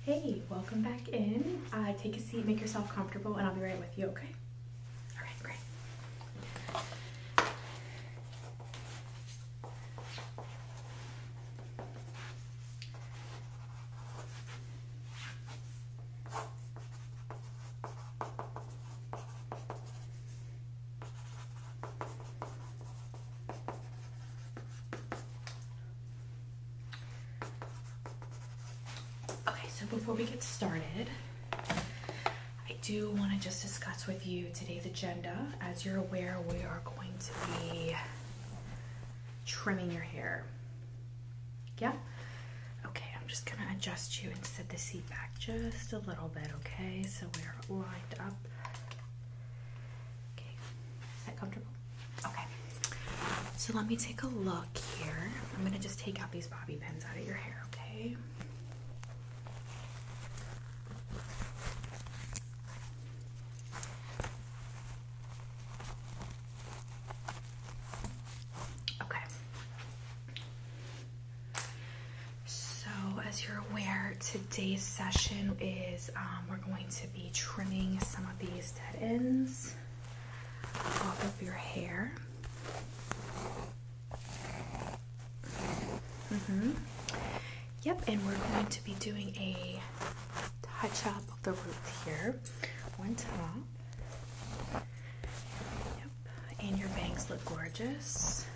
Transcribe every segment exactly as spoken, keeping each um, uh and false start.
Hey, welcome back in. Uh, take a seat, make yourself comfortable, and I'll be right with you, okay? All right, great. So before we get started, I do want to just discuss with you today's agenda. As you're aware, we are going to be trimming your hair. Yeah? Okay, I'm just going to adjust you and set the seat back just a little bit, okay? So we're lined up. Okay, is that comfortable? Okay. So let me take a look here. I'm going to just take out these bobby pins out of your hair, okay? As you're aware, today's session is um, we're going to be trimming some of these dead ends off of your hair. Mm-hmm. Yep, and we're going to be doing a touch up of the roots here on top. Yep, and your bangs look gorgeous.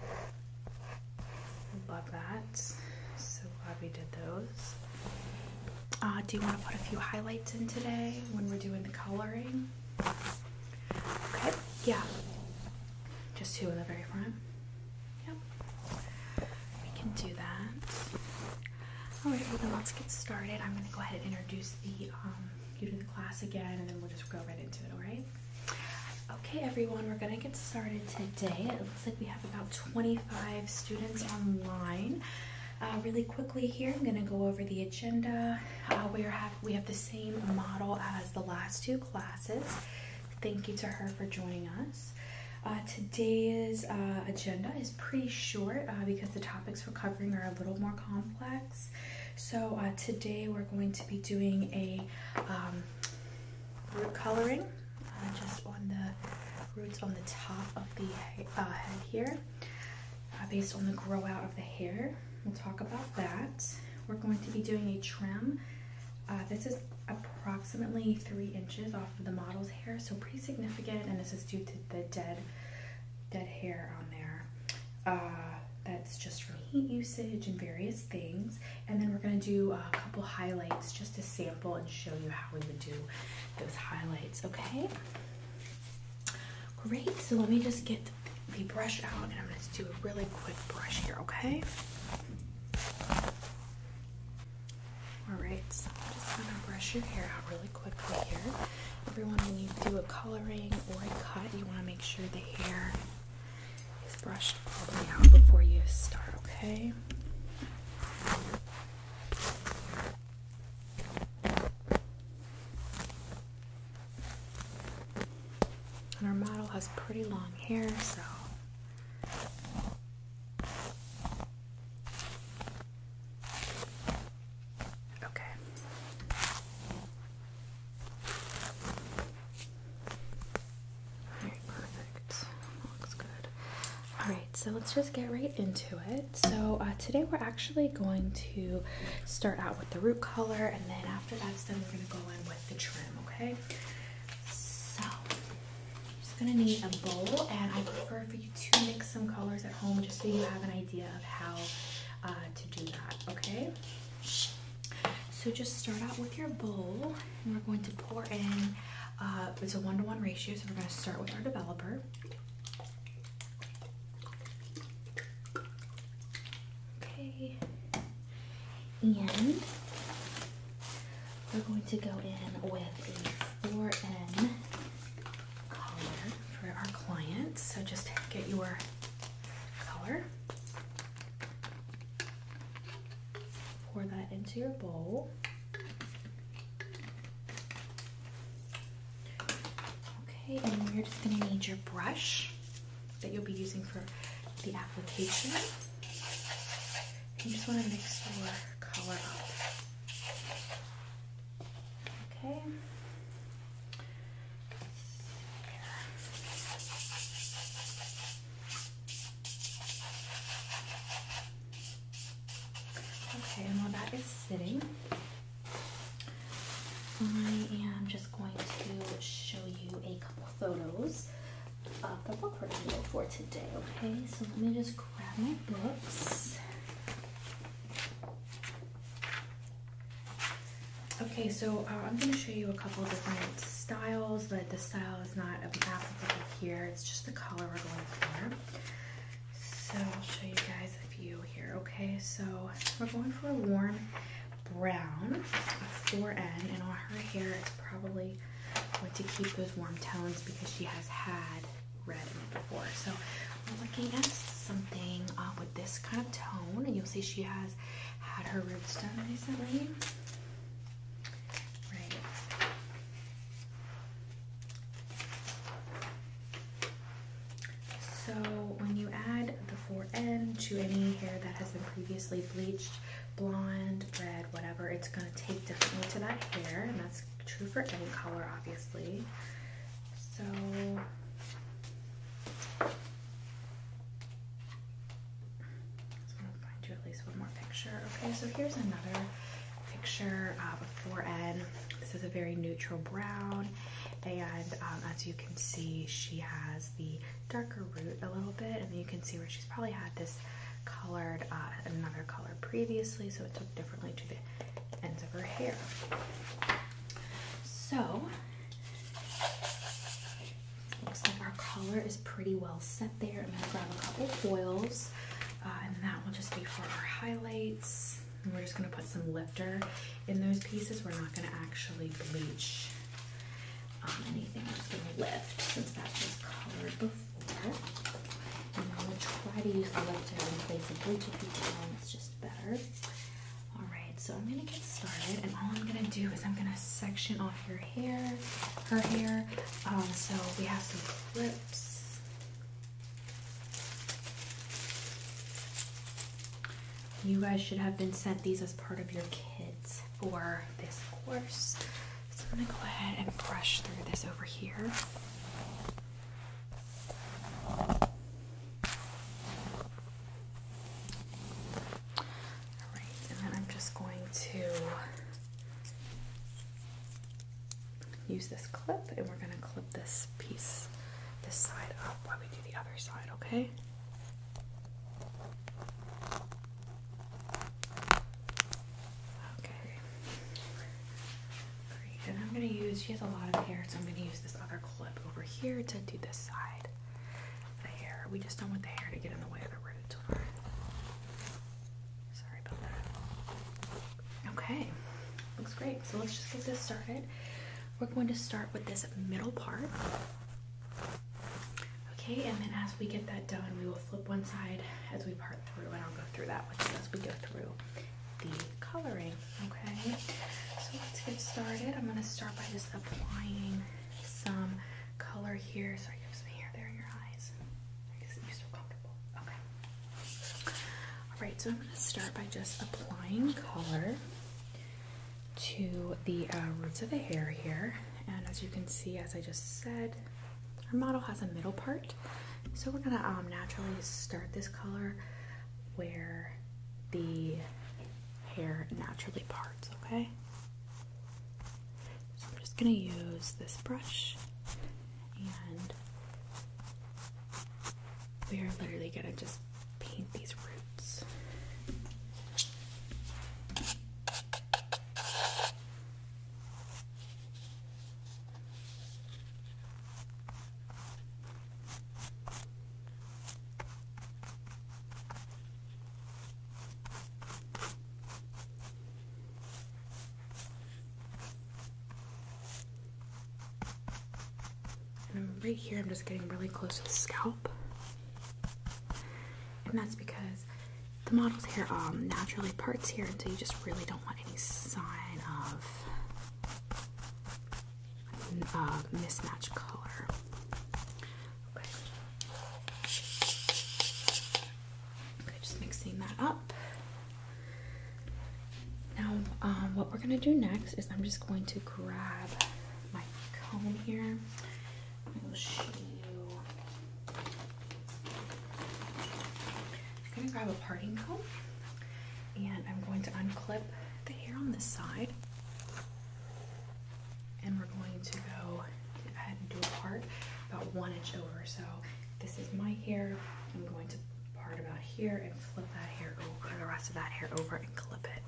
Love that. So glad we did those. Uh, do you want to put a few highlights in today when we're doing the coloring? Okay, yeah. Just two in the very front. Yep. We can do that. Alright, well then let's get started. I'm going to go ahead and introduce the um, you to the class again, and then we'll just go right into it, alright? Okay, everyone, we're going to get started today. It looks like we have about twenty-five students online. Uh, really quickly here, I'm going to go over the agenda. Uh, we, are have, we have the same model as the last two classes. Thank you to her for joining us. Uh, today's uh, agenda is pretty short uh, because the topics we're covering are a little more complex. So uh, today we're going to be doing a um, root coloring, uh, just on the roots on the top of the uh, head here, uh, based on the grow out of the hair. We'll talk about that. We're going to be doing a trim. Uh, this is approximately three inches off of the model's hair, so pretty significant, and this is due to the dead, dead hair on there. Uh, that's just from heat usage and various things. And then we're going to do a couple highlights just to sample and show you how we would do those highlights, okay? Great, so let me just get the brush out, and I'm going to do a really quick brush here, okay? Alright, so I'm just going to brush your hair out really quickly here. Everyone, when you do a coloring or a cut, you want to make sure the hair is brushed all the way out before you start, okay? And our model has pretty long hair, so So let's just get right into it. So uh, today we're actually going to start out with the root color, and then after that's done, we're going to go in with the trim, okay? So I'm just going to need a bowl, and I prefer for you to mix some colors at home just so you have an idea of how uh, to do that, okay? So just start out with your bowl, and we're going to pour in, uh, it's a one-to-one ratio, so we're going to start with our developer. And we're going to go in with a four N color for our client. So just get your color, pour that into your bowl. Okay, and you're just going to need your brush that you'll be using for the application. You just want to mix your color up. that is sitting, I am just going to show you a couple photos of the book we're going to go for today, okay? So let me just grab my books. Okay, so uh, I'm going to show you a couple different styles, but the style is not applicable here. It's just the color we're going for. So I'll show you guys a few here, okay? So we're going for a warm brown, a four N, and on her hair it's probably going to keep those warm tones because she has had red in it before. So we're looking at something uh, with this kind of tone, and you'll see she has had her roots done recently. Right. So when you add the four N to any hair that has been previously bleached, blonde, red, whatever, it's going to take differently to that hair, and that's true for any color, obviously. So I'm going to find you at least one more picture. Okay, so here's another picture of a four N. This is a very neutral brown, and um, as you can see, she has the darker root a little bit, and you can see where she's probably had this colored uh, another color previously, so it took differently to the ends of her hair. So looks like our color is pretty well set there. I'm gonna grab a couple foils, uh, and that will just be for our highlights. And we're just gonna put some lifter in those pieces. We're not gonna actually bleach um, anything. I'm just gonna lift since that was colored before. And I'm going to try to use the lifter in place of bleach if you can. It's just better. Alright, so I'm going to get started, and all I'm going to do is I'm going to section off your hair, her hair. Um, so we have some clips. You guys should have been sent these as part of your kits for this course. So I'm going to go ahead and brush through this over here. To use this clip, and we're going to clip this piece, this side up while we do the other side, okay? Okay. Great. And I'm going to use, she has a lot of hair, so I'm going to use this other clip over here to do this side of the hair. We just don't want the hair to get in the way of the roots. Sorry about that. Okay. Looks great. So let's just get this started. We're going to start with this middle part. Okay, and then as we get that done, we will flip one side as we part through, and I'll go through that with you as we go through the coloring. Okay, so let's get started. I'm going to start by just applying some color here. Sorry, you have some hair there in your eyes. I guess you're so comfortable. Okay. Alright, so I'm going to start by just applying color to the uh, roots of the hair here, and as you can see, as I just said, our model has a middle part, so we're gonna um, naturally start this color where the hair naturally parts. Okay, so I'm just gonna use this brush, and we are literally gonna just paint these roots. And right here, I'm just getting really close to the scalp. And that's because the model's hair um, naturally parts here, and so you just really don't want any sign of uh, mismatched color. Okay. Okay, just mixing that up. Now, um, what we're going to do next is I'm just going to grab my comb here. I will show you. I'm going to grab a parting comb, and I'm going to unclip on this side. And we're going to go ahead and do a part about one inch over. So this is my hair. I'm going to part about here and flip that hair over, the rest of that hair over, and clip it.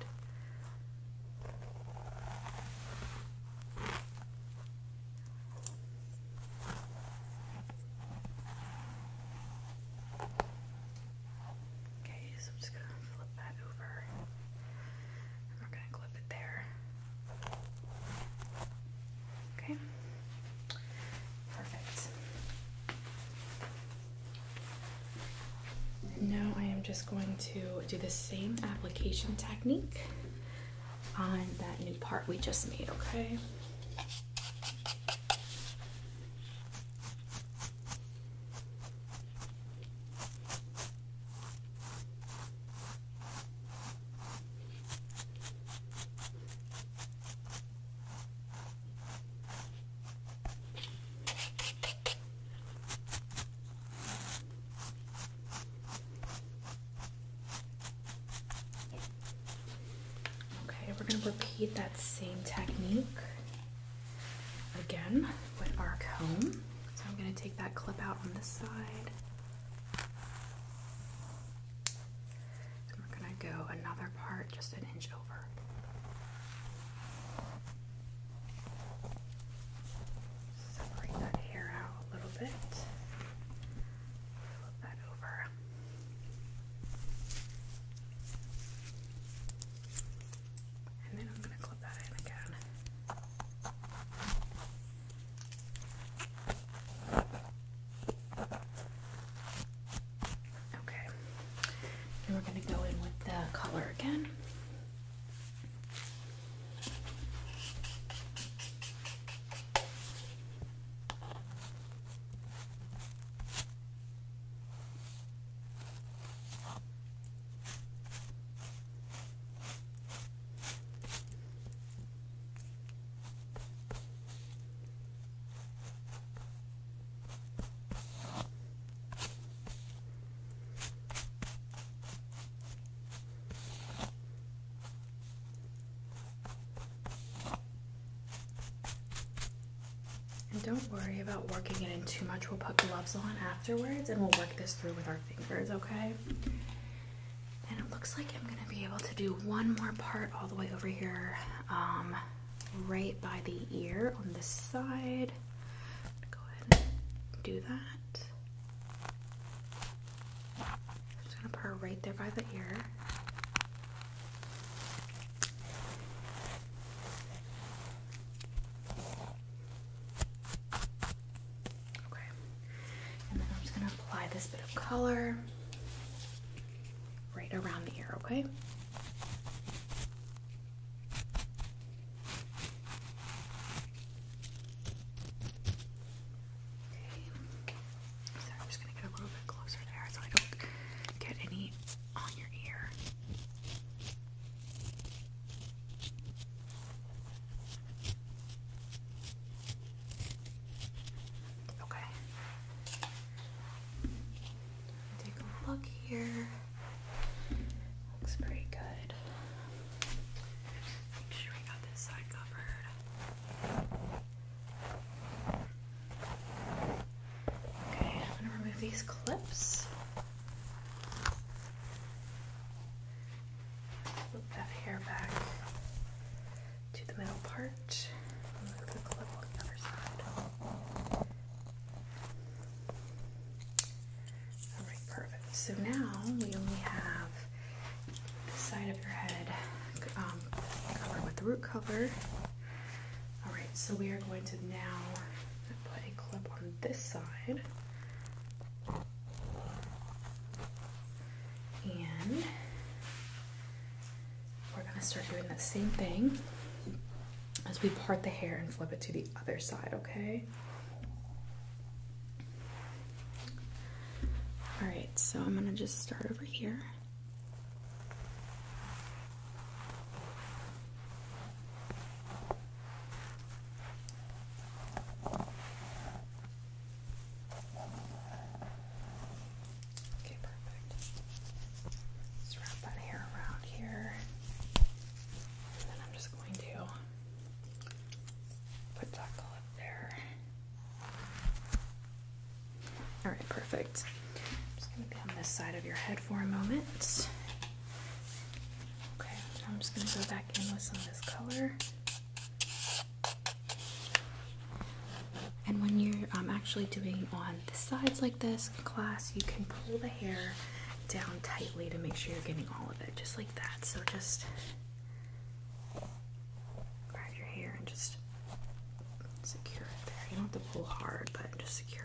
Okay, so I'm just gonna flip that over. And we're gonna clip it there. Okay. Perfect. Now I am just going to do the same application technique on that new part we just made, okay? We're going to repeat that same technique again with our comb. So I'm going to take that clip out on this side. And we're going to go another part just an inch over. Separate that hair out a little bit. Flip that over. And then I'm going to clip that in again. Okay. And we're going to go in with the color again. And don't worry about working it in too much. We'll put gloves on afterwards and we'll work this through with our fingers, okay? And it looks like I'm gonna be able to do one more part all the way over here, um, right by the ear on this side. Go ahead and do that. I'm just gonna put her right there by the ear. This bit of color right around the ear, okay? Okay. So I'm just gonna get a little bit closer there so I don't get any on your ear. Look here. Looks pretty good. Make sure we got this side covered. Okay, I'm gonna remove these clips. Flip that hair back to the middle part. Remove the clip on the other side. So now we only have the side of your head um, covered with the root color. All right, so we are going to now put a clip on this side. And we're gonna start doing that same thing as we part the hair and flip it to the other side, okay? All right, so I'm gonna just start over here. Okay, perfect. Just wrap that hair around here. And then I'm perfect. I'm just going to be on this side of your head for a moment. Okay, I'm just going to go back in with some of this color. And when you're um, actually doing on the sides like this in class, you can pull the hair down tightly to make sure you're getting all of it, just like that. So just grab your hair and just secure it there. You don't have to pull hard, but just secure it.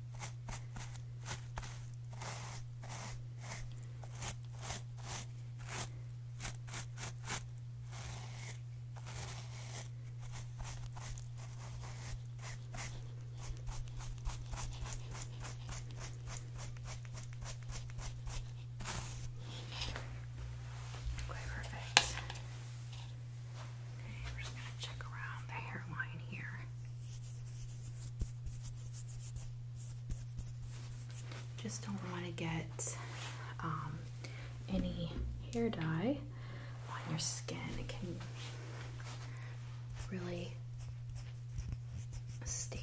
Just don't want to get um, any hair dye on your skin. It can really stain.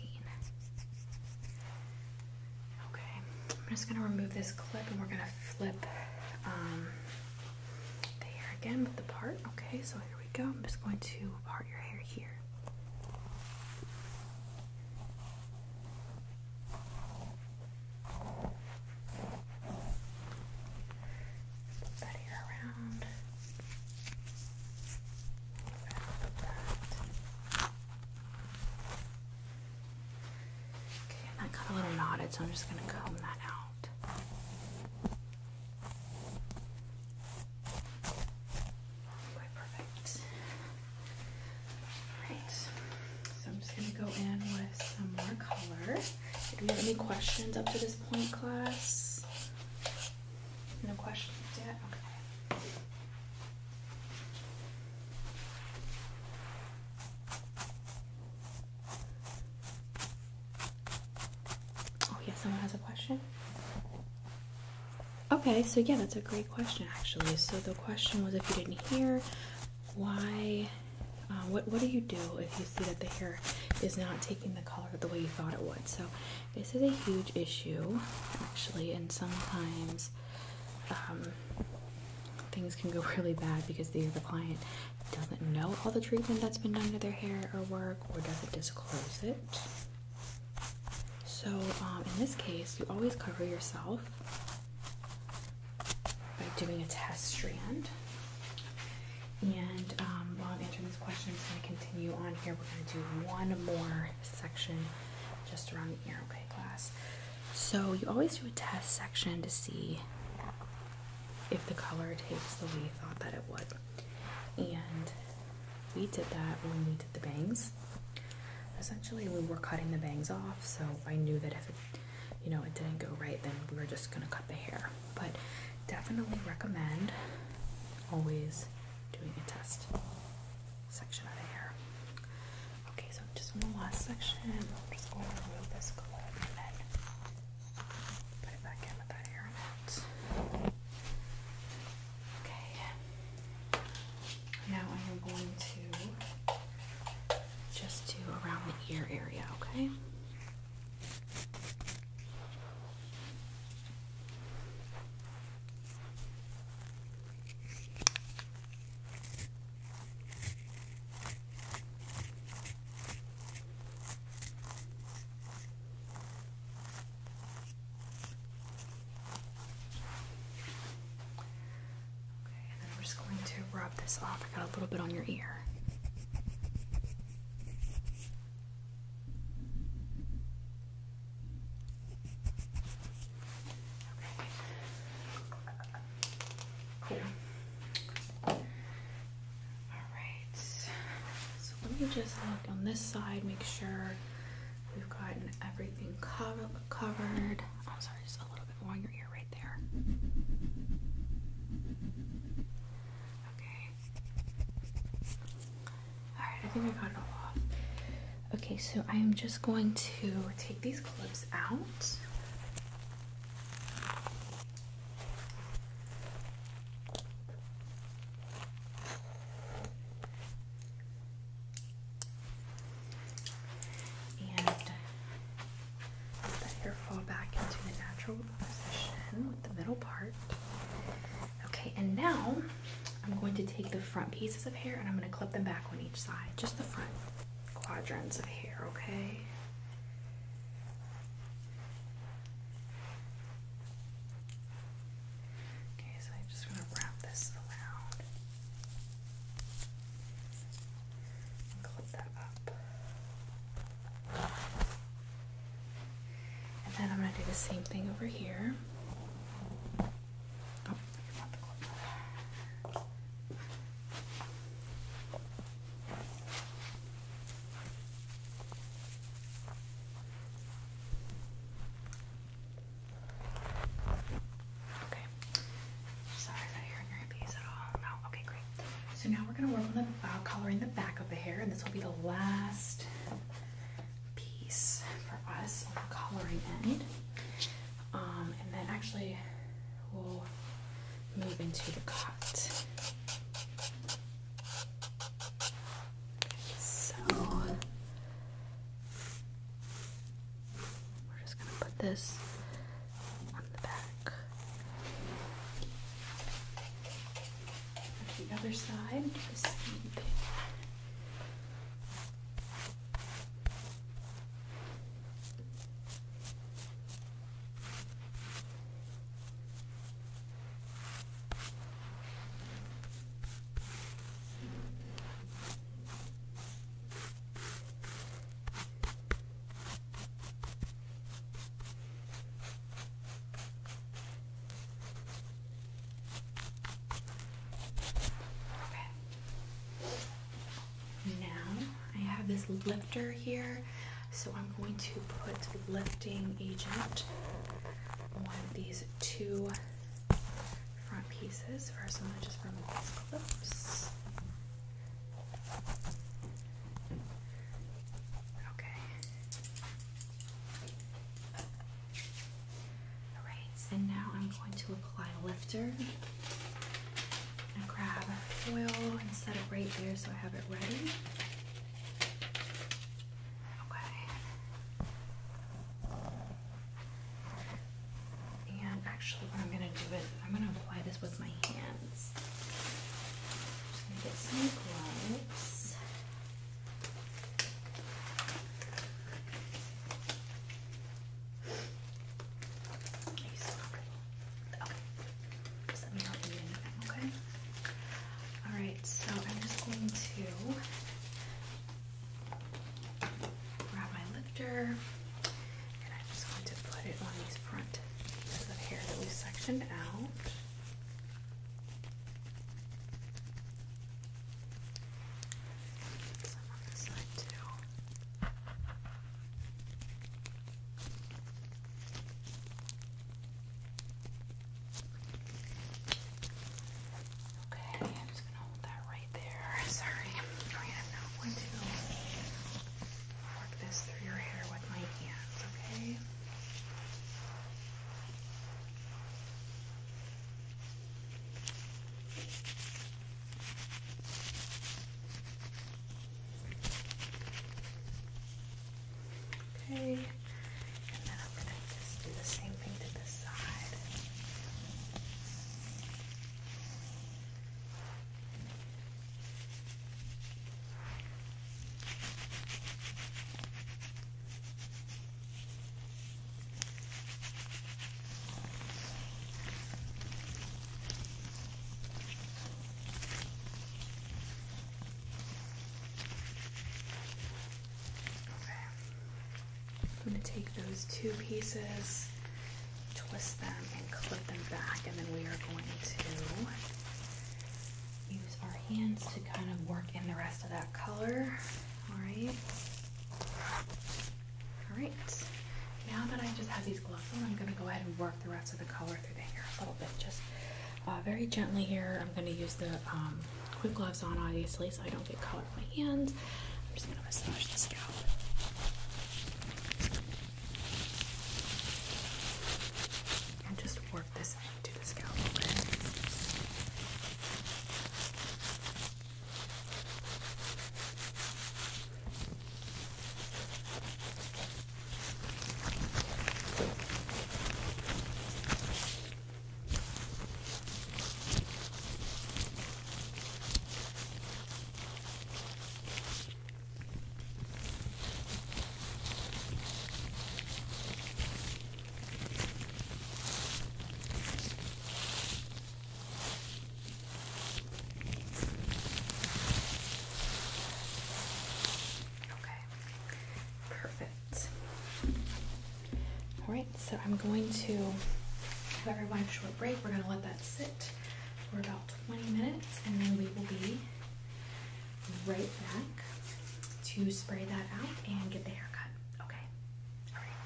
Okay, I'm just going to remove this clip and we're going to flip um, the hair again with the part. Okay, so here we go. I'm just going to part your hair here. So I'm just going to comb that out. Okay, perfect. Alright, so I'm just going to go in with some more color. Do you have any questions up to this point, class? No questions yet? Okay. Someone has a question? Okay, so yeah, that's a great question actually. So the question was, if you didn't hear, why, uh, what, what do you do if you see that the hair is not taking the color the way you thought it would? So this is a huge issue actually, and sometimes um, things can go really bad because the, the client doesn't know all the treatment that's been done to their hair or work, or doesn't disclose it. So um, in this case, you always cover yourself by doing a test strand. And um, while I'm answering this question, I'm going to continue on here. We're going to do one more section just around the ear, okay, class? So you always do a test section to see if the color takes the way you thought that it would. And we did that when we did the bangs. Essentially, we were cutting the bangs off, so I knew that if it, you know, it didn't go right, then we were just gonna cut the hair. But definitely recommend always doing a test section of the hair. Okay, so just in the last section, I'm just going to remove this clip and then put it back in with that hair in it. Okay. Now I am going to just do around the ear area, okay? Okay, and then I'm just going to rub this off. I got a little bit on your ear. Just look on this side, make sure we've gotten everything cover covered. Oh, sorry, just a little bit more on your ear right there. Okay. Alright, I think I got it all off. Okay, so I am just going to take these clips out. front pieces of hair, and I'm going to clip them back on each side, just the front quadrants of hair, okay? Okay, so I'm just going to wrap this around and clip that up. And then I'm going to do the same thing over here. Oh, I forgot the clip. Okay. Sorry if I hurt your earpiece at all. No. Okay, great. So now we're going to work on the uh, coloring the back of the hair, and this will be the last piece for us on the coloring end. Um, and then actually we'll move into the cut. So we're just going to put this on the back. And the other side, do the same thing. This lifter here, so I'm going to put lifting agent on these two front pieces. First, I'm going to just remove these clips. Okay. Alright, and now I'm going to apply a lifter. And grab foil and set it right there so I have it ready. Actually, what I'm going to do is I'm going to apply this with my hands. I'm just going to get some gloves. Are you still comfortable? Okay. Just let me know if you need anything, okay? Alright, so I'm just going to grab my lifter, and I'm just going to put it on these front hair that we've sectioned out. Some on this side too. Okay, I'm just gonna hold that right there. Sorry. Alright, I'm now going to work this through your hair with my hands, okay? Okay, and then I'm going to just do the same thing to this side. I'm going to take those two pieces, twist them, and clip them back, and then we are going to use our hands to kind of work in the rest of that color. Alright. Alright. Now that I just have these gloves on, I'm going to go ahead and work the rest of the color through the hair a little bit. Just uh, very gently here. I'm going to use the um, quick gloves on, obviously, so I don't get color on my hands. I'm just going to massage the scalp. Just work this into the scalp, okay? right, so I'm going to give everyone a short break. We're going to let that sit for about twenty minutes, and then we will be right back to spray that out and get the haircut. Okay. All right.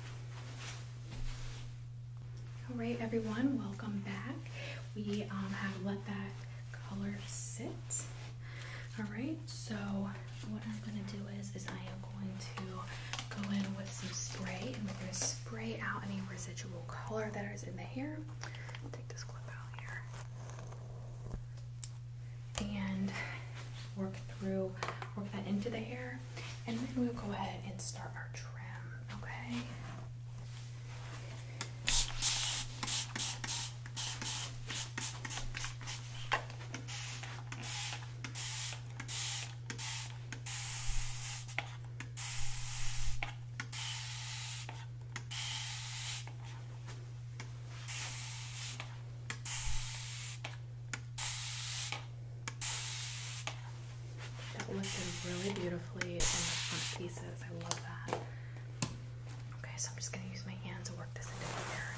All right, everyone, welcome back. We um, have let that color sit. All right, so what I'm going to do is, is I am going to go in with some spray, and we're going to spray out any residual color that is in the hair. I'll take this clip out here. And work through, work that into the hair, and then we'll go ahead and start our trim, okay? Lifted really beautifully in the front pieces. I love that. Okay, so I'm just going to use my hand to work this into the hair.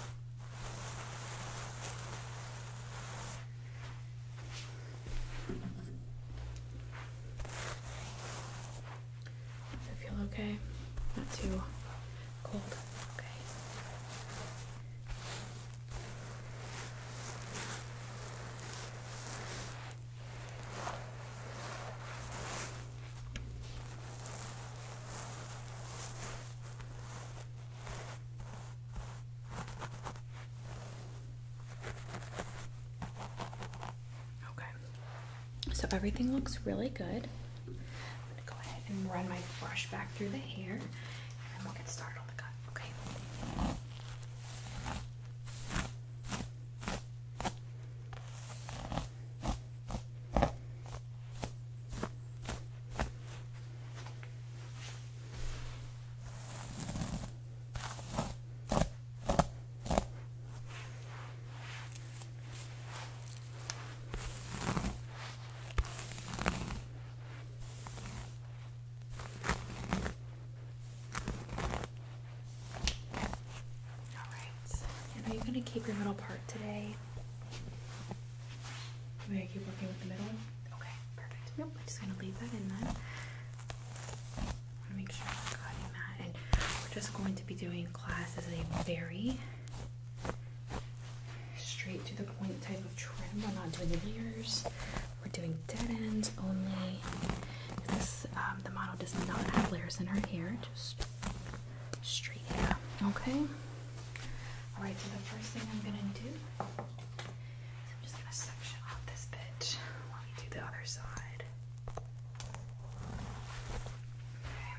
Does it feel okay? Not too cold? Okay. So everything looks really good. I'm going to go ahead and run my brush back through the hair, and then we'll get started on the cut, okay? Are you going to keep your middle part today? Are you going to keep working with the middle? Okay, perfect. Nope, I'm just going to leave that in there. I want to make sure I'm cutting that. And we're just going to be doing class as a very straight to the point type of trim. We're not doing layers. We're doing dead ends only. This, um, the model does not have layers in her hair, just straight hair. Okay? Alright, so the first thing I'm going to do is I'm just going to section off this bit while we do the other side. Okay.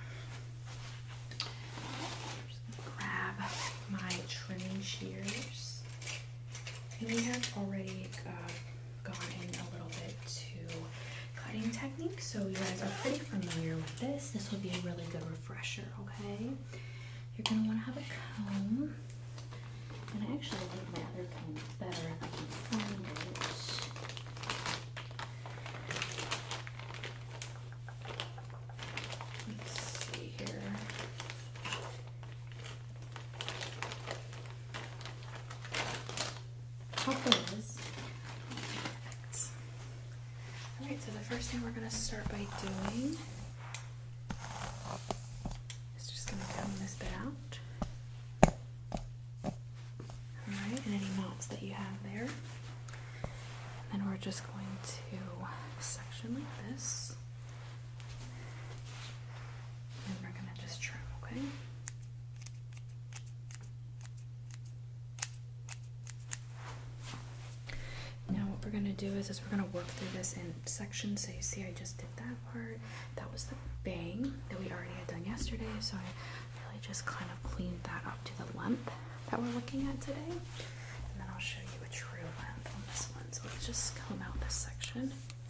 I'm just going to grab my trimming shears. And we have already uh, gone in a little bit to cutting technique, so you guys are pretty familiar with this. This will be a really good refresher, okay? You're going to want to have a comb. And I actually like my other comb better if I can find it. Let's see here. Hope it is. Perfect. Alright, so the first thing we're going to start by doing is just going to comb this bit out. And any knots that you have there. And then we're just going to section like this. And we're going to just trim, okay? Now what we're going to do is, is we're going to work through this in sections. So you see I just did that part. That was the bang that we already had done yesterday. So I really just kind of cleaned that up to the length that we're looking at today. And then I'll show you a true length on this one. So let's just comb out this section.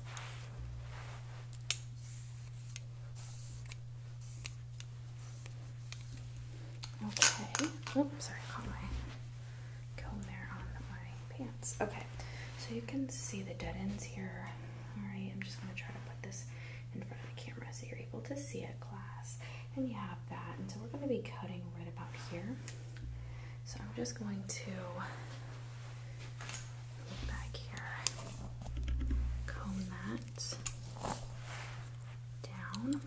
Okay. Oops, sorry, I caught my comb there on my pants. Okay, so you can see the dead ends here. Alright, I'm just going to try to put this in front of the camera so you're able to see it, class. And you have that. And so we're going to be cutting right about here. So I'm just going to look back here, comb that down.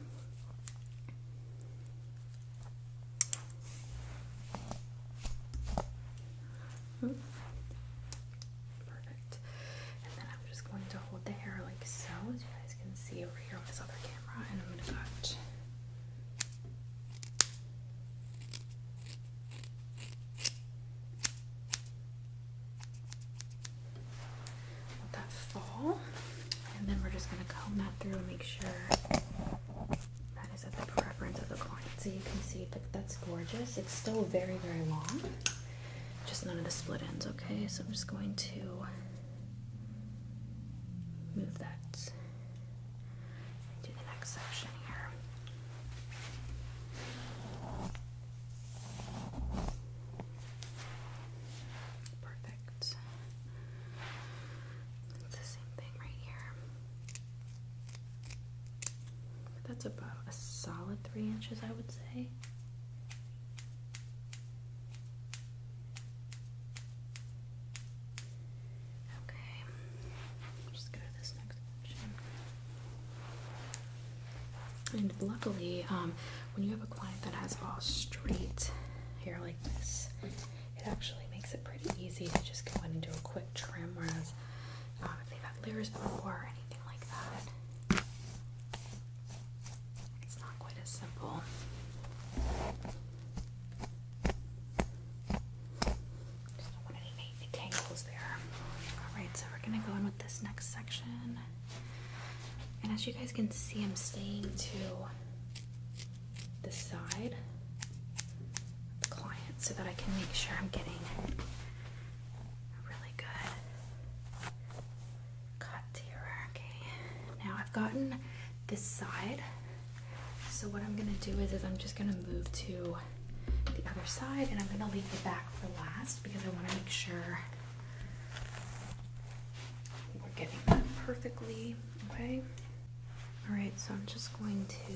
Perfect. And then I'm just going to hold the hair like so, as you guys can see over here on this other camera, and I'm going to cut. Let that fall, and then we're just going to comb that through and make sure that is at the preference of the client. So you can see that that's gorgeous. It's still very, very long. Just none of the split ends, okay? So I'm just going to move that to the next section here. Perfect. It's the same thing right here. That's about a solid three inches, I would say. And luckily, um, when you have a client that has all straight hair like this, it actually makes it pretty easy to just go in and do a quick trim, whereas um, if they've had layers before or anything like that, it's not quite as simple. Just don't want any, any tangles there. Alright, so we're going to go in with this next section. And as you guys can see, I'm staying to the side of the client so that I can make sure I'm getting a really good cut here. Okay, now I've gotten this side. So what I'm going to do is, is I'm just going to move to the other side, and I'm going to leave the back for last because I want to make sure we're getting that perfectly, okay? Alright, so I'm just going to,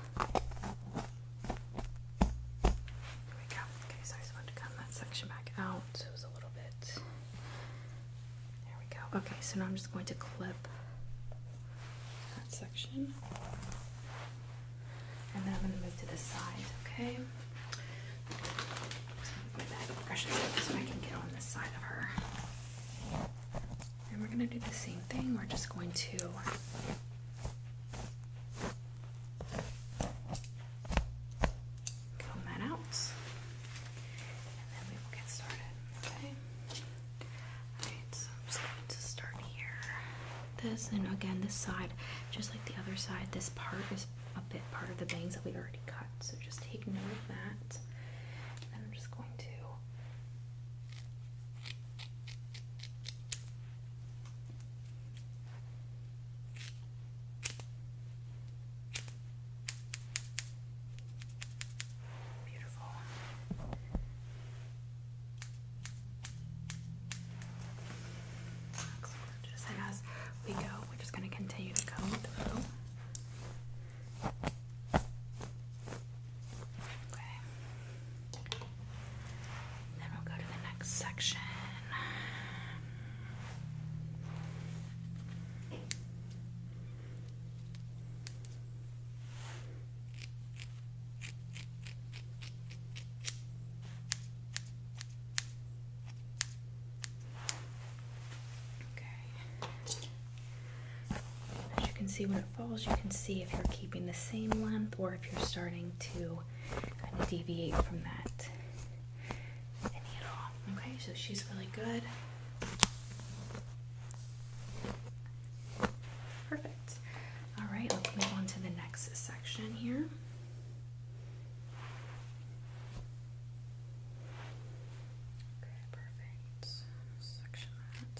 there we go. Okay, so I just wanted to come that section back out, so it was a little bit, there we go. Okay, so now I'm just going to clip that section, and then I'm going to move to the side, okay? Just move my bag of brushes so I can get on this side of her. And we're going to do the same thing. We're just going to this, and again, this side, just like the other side, this part is a bit part of the bangs that we already cut, so just take note of that. And then I'm just going to beautiful. Just as we go, we're just going to continue to comb through. Okay. Then we'll go to the next section. See, when it falls, you can see if you're keeping the same length or if you're starting to kind of deviate from that any at all. Okay, so she's really good. Perfect. All right, let's move on to the next section here. Okay, perfect. Section that.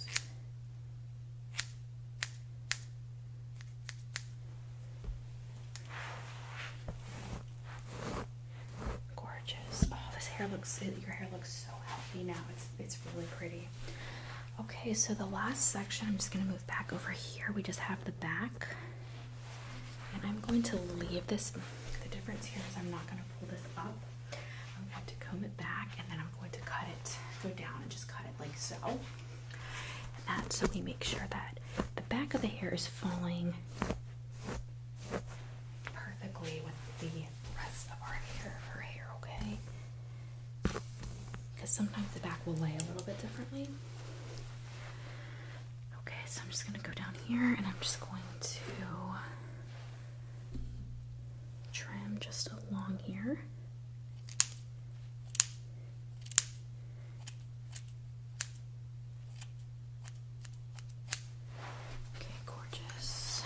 Hair looks, your hair looks so healthy now. It's it's really pretty. Okay, so the last section, I'm just going to move back over here. We just have the back, and I'm going to leave this. The difference here is I'm not going to pull this up. I'm going to comb it back, and then I'm going to cut it, go down and just cut it like so. And that, so we make sure that the back of the hair is falling perfectly with the rest of our hair, her hair, okay? Because sometimes the back will lay a little bit differently. Okay, so I'm just gonna go down here and I'm just going to trim just along here. Okay, gorgeous.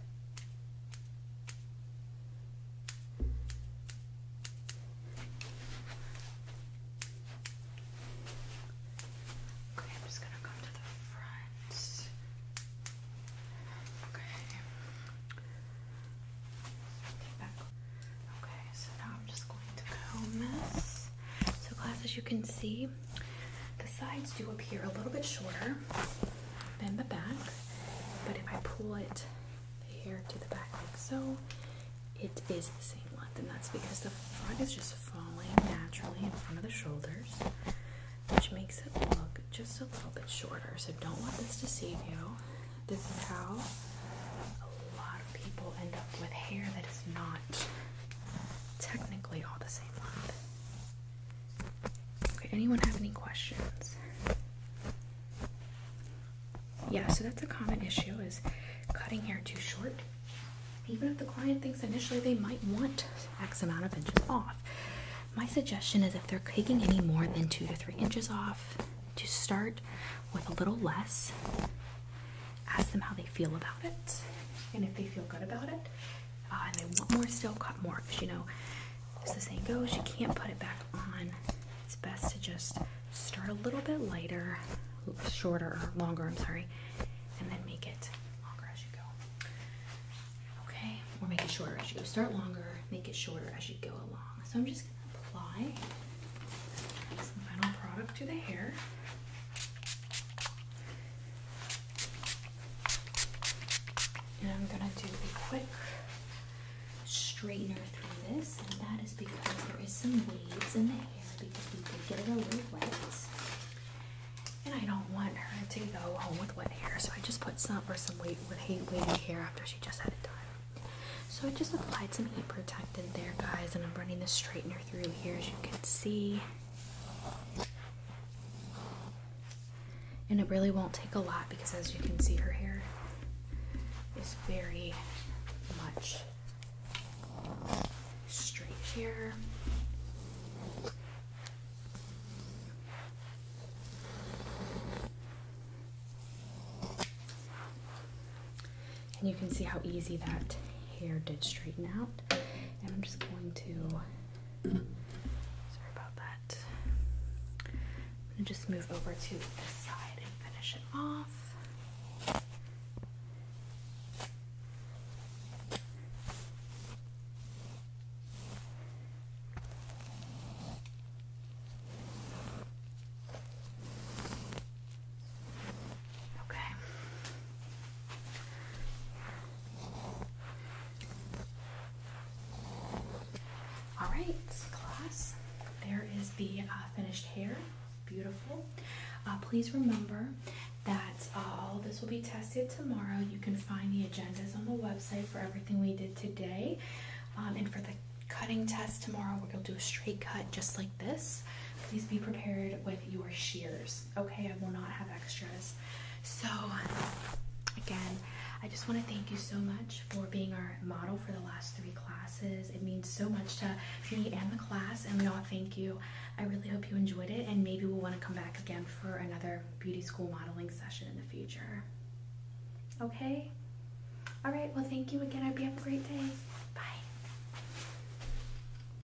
Okay, I'm just gonna come to the front. Okay. Okay, so now I'm just going to comb this. So class, as you can see, the sides do appear a little bit shorter than the back, but if I pull it, the hair to the back like so, it is the same length, and that's because the front is just falling naturally in front of the shoulders, which makes it look just a little bit shorter. So don't let this deceive you. This is how a lot of people end up with hair that is not technically all the same length. Okay, anyone have any questions? Yeah, so that's a common issue, is cutting hair too short. Even if the client thinks initially they might want X amount of inches off. My suggestion is if they're taking any more than two to three inches off, to start with a little less. Ask them how they feel about it. And if they feel good about it, uh, and they want more still, cut more. Because, you know, as the saying goes, you can't put it back on. It's best to just start a little bit lighter, shorter, or longer, I'm sorry, and then make it longer as you go. Okay, or make it shorter as you go. Start longer, make it shorter as you go along. So I'm just gonna apply some final product to the hair. And I'm gonna do a quick straightener through this, and that is because there is some waves in the hair because we did get it a little wet. And I don't want her to go home with wet hair, so I just put some or some weight with wavy hair after she just had it done. So I just applied some heat protectant there, guys, and I'm running the straightener through here, as you can see. And it really won't take a lot because, as you can see, her hair is very much straight here. And you can see how easy that hair did straighten out. And I'm just going to, sorry about that. I'm gonna just move over to this side and finish it off. Class, there is the uh, finished hair. Beautiful. Uh, please remember that uh, all of this will be tested tomorrow. You can find the agendas on the website for everything we did today. Um, and for the cutting test tomorrow, we're going to do a straight cut just like this. Please be prepared with your shears. Okay, I will not have extras. So, again, I just want to thank you so much for being our model for the last three classes. It means so much to me and the class, and we all thank you. I really hope you enjoyed it, and maybe we'll want to come back again for another beauty school modeling session in the future. Okay? All right, well, thank you again. I hope you have a great day.